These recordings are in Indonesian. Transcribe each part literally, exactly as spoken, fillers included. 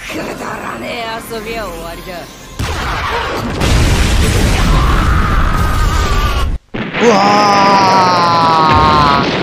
くだらねえ遊びは終わりだ。 うわー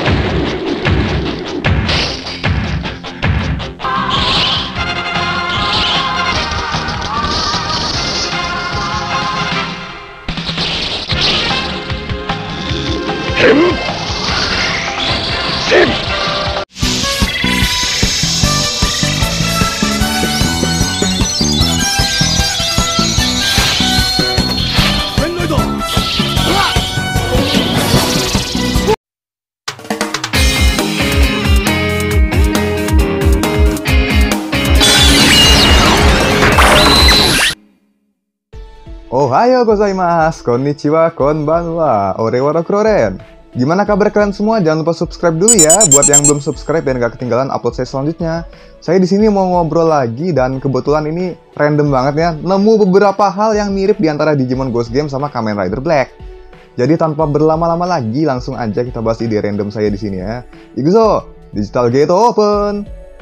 Ohayo gozaimasu, konnichiwa, konbanwa, orewa rokuroren. Gimana kabar kalian semua? Jangan lupa subscribe dulu ya, buat yang belum subscribe dan gak ketinggalan upload saya selanjutnya. Saya di sini mau ngobrol lagi dan kebetulan ini random banget ya, nemu beberapa hal yang mirip di antara Digimon Ghost Game sama Kamen Rider Black. Jadi tanpa berlama-lama lagi, langsung aja kita bahas ide random saya di sini ya. Ikuzo, Digital Gate open.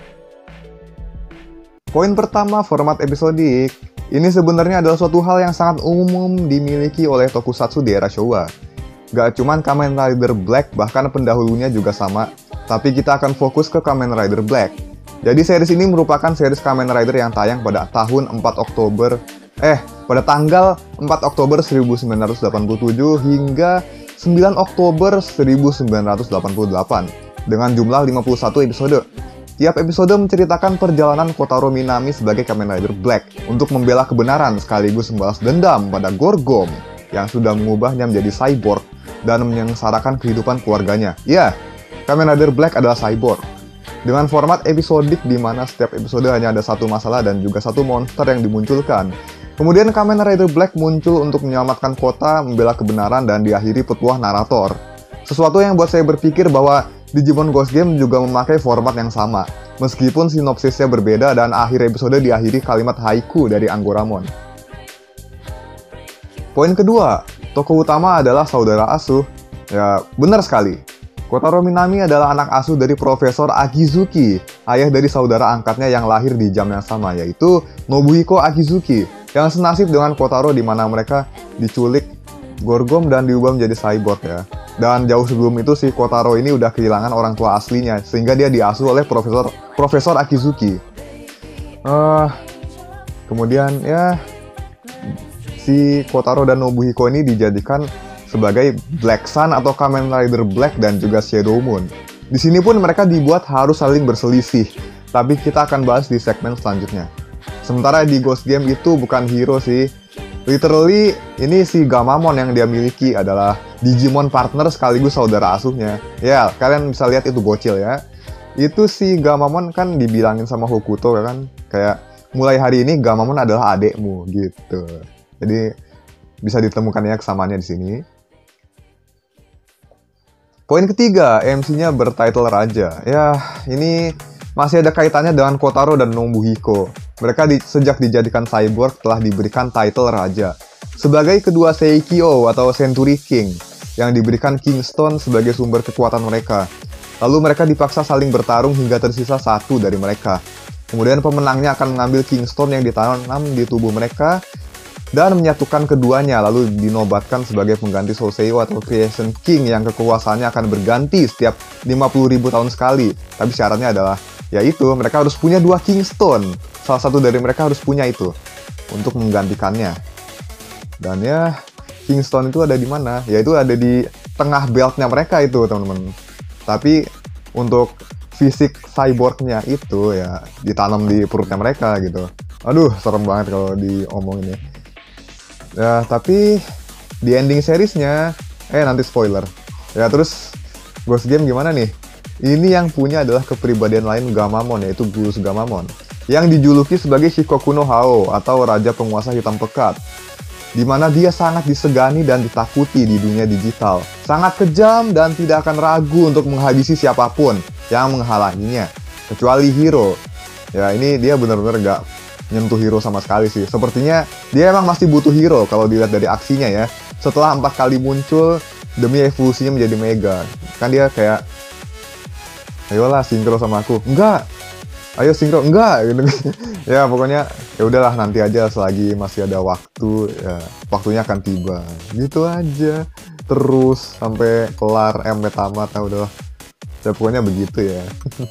Poin pertama, format episodik. Ini sebenarnya adalah suatu hal yang sangat umum dimiliki oleh tokusatsu di era Showa. Gak cuman Kamen Rider Black, bahkan pendahulunya juga sama. Tapi kita akan fokus ke Kamen Rider Black. Jadi series ini merupakan series Kamen Rider yang tayang pada tahun empat Oktober Eh, pada tanggal empat Oktober seribu sembilan ratus delapan puluh tujuh hingga sembilan Oktober seribu sembilan ratus delapan puluh delapan dengan jumlah lima puluh satu episode. Tiap episode menceritakan perjalanan Kotaro Minami sebagai Kamen Rider Black untuk membela kebenaran sekaligus membalas dendam pada Gorgom yang sudah mengubahnya menjadi cyborg dan menyengsarakan kehidupan keluarganya. Ya, Kamen Rider Black adalah cyborg. Dengan format episodik di mana setiap episode hanya ada satu masalah dan juga satu monster yang dimunculkan. Kemudian Kamen Rider Black muncul untuk menyelamatkan kota, membela kebenaran, dan diakhiri petuah narator. Sesuatu yang buat saya berpikir bahwa Digimon Ghost Game juga memakai format yang sama, meskipun sinopsisnya berbeda dan akhir episode diakhiri kalimat haiku dari Anggoramon. Poin kedua, tokoh utama adalah saudara asuh. Ya, benar sekali. Kotaro Minami adalah anak asuh dari Profesor Akizuki, ayah dari saudara angkatnya yang lahir di jam yang sama, yaitu Nobuhiko Akizuki, yang senasib dengan Kotaro di mana mereka diculik Gorgom dan diubah menjadi cyborg ya. Dan jauh sebelum itu si Kotaro ini udah kehilangan orang tua aslinya, sehingga dia diasuh oleh Profesor Profesor Akizuki. Uh, kemudian ya si Kotaro dan Nobuhiko ini dijadikan sebagai Black Sun atau Kamen Rider Black dan juga Shadow Moon. Di sini pun mereka dibuat harus saling berselisih, tapi kita akan bahas di segmen selanjutnya. Sementara di Ghost Game itu bukan hero sih. Literally, ini si Gamamon yang dia miliki adalah Digimon partner sekaligus saudara asuhnya. Ya, kalian bisa lihat itu bocil ya. Itu si Gamamon kan dibilangin sama Hokuto kan, kayak mulai hari ini Gamamon adalah adekmu gitu. Jadi bisa ditemukan ya kesamaannya di sini. Poin ketiga, M C-nya bertitle Raja. Ya, ini masih ada kaitannya dengan Kotaro dan Nobuhiko. Mereka di, sejak dijadikan cyborg telah diberikan title Raja. Sebagai kedua Seikyo atau Century King, yang diberikan Kingstone sebagai sumber kekuatan mereka. Lalu mereka dipaksa saling bertarung hingga tersisa satu dari mereka. Kemudian pemenangnya akan mengambil Kingstone yang ditanam di tubuh mereka, dan menyatukan keduanya, lalu dinobatkan sebagai pengganti Soseiyo atau Creation King yang kekuasaannya akan berganti setiap lima puluh ribu tahun sekali. Tapi syaratnya adalah, yaitu mereka harus punya dua Kingstone. Salah satu dari mereka harus punya itu untuk menggantikannya. Dan ya, Kingstone itu ada di mana? Yaitu ada di tengah beltnya mereka itu, teman-teman. Tapi untuk fisik cyborgnya itu ya ditanam di perutnya mereka gitu. Aduh, serem banget kalau diomongin ya. Ya, tapi di ending seriesnya, eh nanti spoiler. Ya, terus Ghost Game gimana nih? Ini yang punya adalah kepribadian lain Gamamon, yaitu Gurus Gamamon, yang dijuluki sebagai Shikoku no Hao atau Raja Penguasa Hitam Pekat, di mana dia sangat disegani dan ditakuti di dunia digital. Sangat kejam dan tidak akan ragu untuk menghabisi siapapun yang menghalanginya, kecuali hero. Ya, ini dia benar-benar gak nyentuh hero sama sekali sih. Sepertinya dia emang masih butuh hero kalau dilihat dari aksinya ya. Setelah empat kali muncul demi evolusinya menjadi Mega. Kan dia kayak, ayolah sinkro sama aku. Enggak, ayo sinkro, enggak gitu. Ya pokoknya ya udahlah, nanti aja selagi masih ada waktu, ya waktunya akan tiba. Gitu aja terus sampai kelar M P tamat. Nah udah, ya pokoknya begitu ya.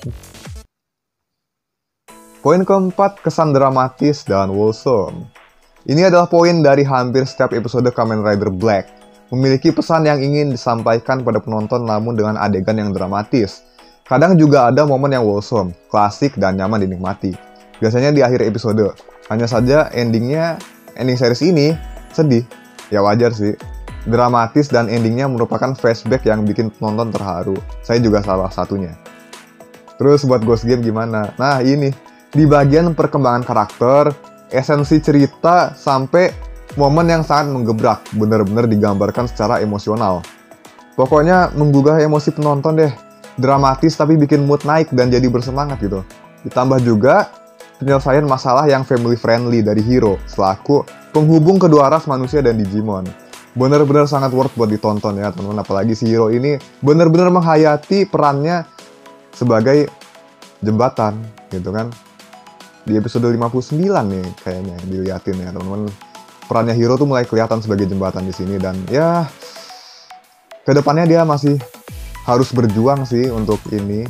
Poin keempat, kesan dramatis dan wholesome. Ini adalah poin dari hampir setiap episode Kamen Rider Black. Memiliki pesan yang ingin disampaikan pada penonton namun dengan adegan yang dramatis. Kadang juga ada momen yang wholesome, klasik, dan nyaman dinikmati. Biasanya di akhir episode. Hanya saja endingnya, ending series ini sedih. Ya wajar sih. Dramatis dan endingnya merupakan flashback yang bikin penonton terharu. Saya juga salah satunya. Terus buat Ghost Game gimana? Nah ini, di bagian perkembangan karakter, esensi cerita, sampai momen yang sangat menggebrak. Bener-bener digambarkan secara emosional. Pokoknya menggugah emosi penonton deh. Dramatis tapi bikin mood naik dan jadi bersemangat gitu. Ditambah juga penyelesaian masalah yang family friendly dari Hiro selaku penghubung kedua ras manusia dan Digimon. Bener-bener sangat worth buat ditonton ya teman-teman. Apalagi si Hiro ini bener-bener menghayati perannya sebagai jembatan gitu kan. Di episode lima puluh sembilan nih kayaknya diliatin ya teman-teman. Perannya Hiro tuh mulai kelihatan sebagai jembatan di sini, dan ya kedepannya dia masih harus berjuang sih untuk ini.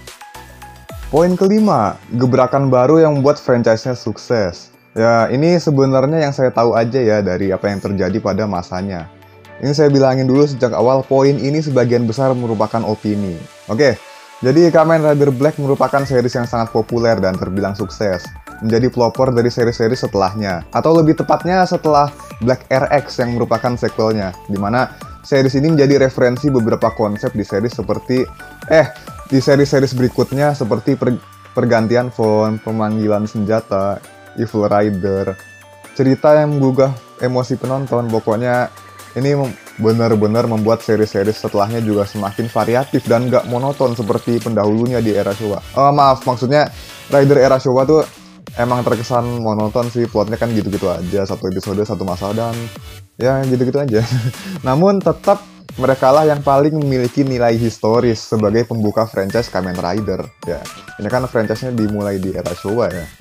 Poin kelima, gebrakan baru yang membuat franchise-nya sukses. Ya, ini sebenarnya yang saya tahu aja ya dari apa yang terjadi pada masanya. Ini saya bilangin dulu sejak awal, poin ini sebagian besar merupakan opini. Oke, jadi Kamen Rider Black merupakan series yang sangat populer dan terbilang sukses. Menjadi pelopor dari seri-seri setelahnya. Atau lebih tepatnya setelah Black R X yang merupakan sequelnya. Dimana series ini menjadi referensi beberapa konsep di series seperti eh di seri-seri berikutnya seperti per, pergantian font, pemanggilan senjata, Evil Rider, cerita yang menggugah emosi penonton. Pokoknya ini benar-benar membuat seri-seri setelahnya juga semakin variatif dan gak monoton seperti pendahulunya di era Showa. Oh, maaf, maksudnya Rider era Showa tuh emang terkesan monoton sih, plotnya kan gitu-gitu aja, satu episode satu masalah dan ya gitu-gitu aja. Namun tetap mereka lah yang paling memiliki nilai historis sebagai pembuka franchise Kamen Rider. Ya, ini kan franchise-nya dimulai di era Showa ya.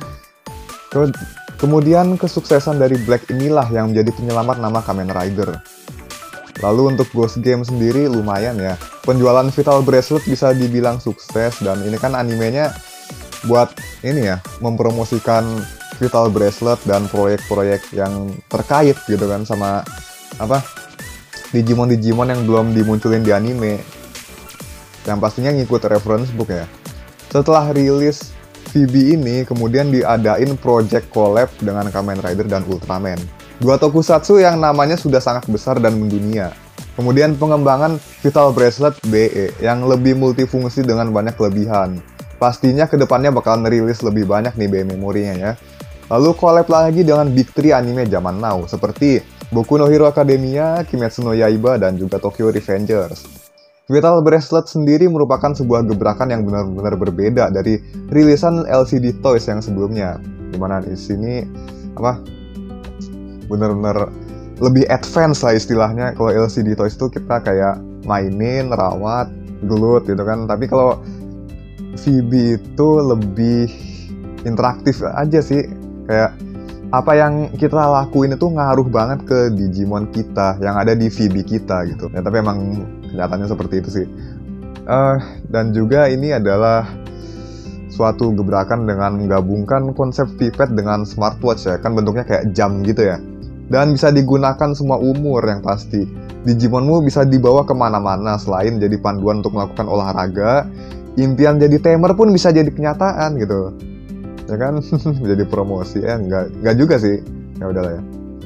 Kemudian kesuksesan dari Black inilah yang menjadi penyelamat nama Kamen Rider. Lalu untuk Ghost Game sendiri lumayan ya. Penjualan Vital Bracelet bisa dibilang sukses, dan ini kan animenya buat ini ya, mempromosikan Vital Bracelet dan proyek-proyek yang terkait gitu kan sama apa Digimon-Digimon yang belum dimunculin di anime, yang pastinya ngikut reference book ya. Setelah rilis V B ini, kemudian diadain project collab dengan Kamen Rider dan Ultraman, dua tokusatsu yang namanya sudah sangat besar dan mendunia. Kemudian pengembangan Vital Bracelet B E yang lebih multifungsi dengan banyak kelebihan. Pastinya kedepannya bakal ngerilis lebih banyak nih B E memorinya ya. Lalu collab lagi dengan Big Three anime zaman now seperti Boku no Hero Academia, Kimetsu no Yaiba, dan juga Tokyo Revengers. Vital Bracelet sendiri merupakan sebuah gebrakan yang benar-benar berbeda dari rilisan L C D Toys yang sebelumnya. Dimana di sini apa benar-benar lebih advance lah istilahnya. Kalau L C D Toys itu kita kayak mainin, rawat, gelut gitu kan. Tapi kalau V B itu lebih interaktif aja sih. Kayak apa yang kita lakuin itu ngaruh banget ke Digimon kita yang ada di V B kita gitu. Ya tapi emang kenyataannya seperti itu sih. Uh, dan juga ini adalah suatu gebrakan dengan menggabungkan konsep V-Pad dengan smartwatch ya. Kan bentuknya kayak jam gitu ya. Dan bisa digunakan semua umur yang pasti. Digimonmu bisa dibawa kemana-mana selain jadi panduan untuk melakukan olahraga. Impian jadi tamer pun bisa jadi kenyataan gitu. Ya kan, jadi promosi ya, enggak, enggak juga sih. Ya udahlah ya.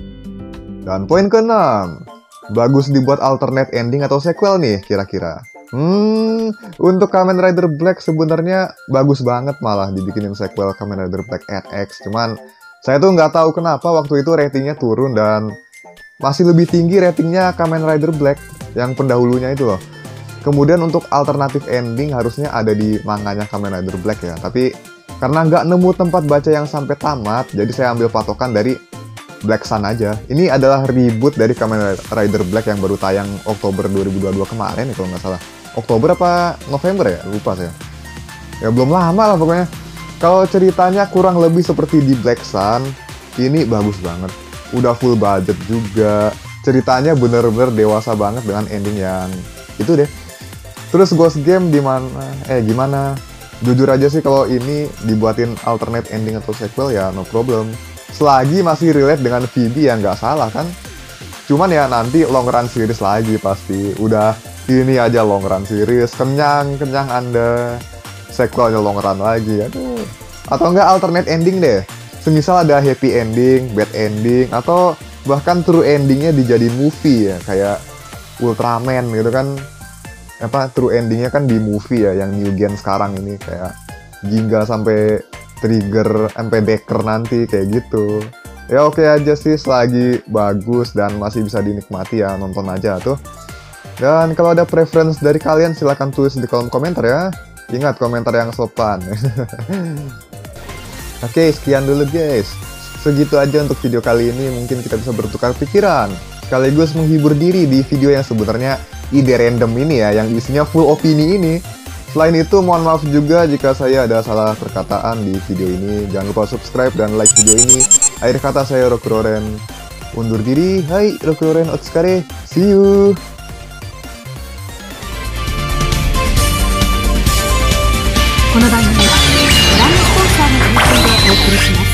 Dan poin keenam, bagus dibuat alternate ending atau sequel nih kira-kira. Hmm, untuk Kamen Rider Black sebenarnya bagus banget malah dibikinin sequel Kamen Rider Black R X. Cuman saya tuh nggak tahu kenapa waktu itu ratingnya turun dan masih lebih tinggi ratingnya Kamen Rider Black yang pendahulunya itu loh. Kemudian untuk alternatif ending harusnya ada di manganya Kamen Rider Black ya. Tapi karena nggak nemu tempat baca yang sampai tamat, jadi saya ambil patokan dari Black Sun aja. Ini adalah reboot dari Kamen Rider Black yang baru tayang Oktober dua ribu dua puluh dua kemarin ya kalau nggak salah. Oktober apa November ya? Lupa saya. Ya belum lama lah pokoknya. Kalau ceritanya kurang lebih seperti di Black Sun, ini bagus banget. Udah full budget juga. Ceritanya bener-bener dewasa banget dengan ending yang itu deh. Terus Ghost Game di mana? Eh gimana? Jujur aja sih kalau ini dibuatin alternate ending atau sequel ya no problem. Selagi masih relate dengan Phoebe ya nggak salah kan. Cuman ya nanti long run series lagi pasti. Udah ini aja long run series, kenyang, kenyang Anda. Sequelnya long run lagi, aduh. Atau enggak alternate ending deh. Semisal ada happy ending, bad ending, atau bahkan true endingnya dijadiin movie ya, kayak Ultraman gitu kan. Apa true endingnya kan di movie ya, yang New Gen sekarang ini kayak Ginga sampai Trigger sampai Decker nanti kayak gitu. Ya oke aja sih selagi bagus dan masih bisa dinikmati ya, nonton aja tuh. Dan kalau ada preference dari kalian silahkan tulis di kolom komentar ya. Ingat komentar yang sopan. Oke, sekian dulu guys. Segitu aja untuk video kali ini. Mungkin kita bisa bertukar pikiran, sekaligus menghibur diri di video yang sebenarnya ide random ini ya, yang isinya full opini ini. Selain itu, mohon maaf juga jika saya ada salah perkataan di video ini. Jangan lupa subscribe dan like video ini. Akhir kata saya Rokuroren undur diri. Hai Rokuroren Otsukare. See you. この番組はご覧のスポンサーの提供でお送りします。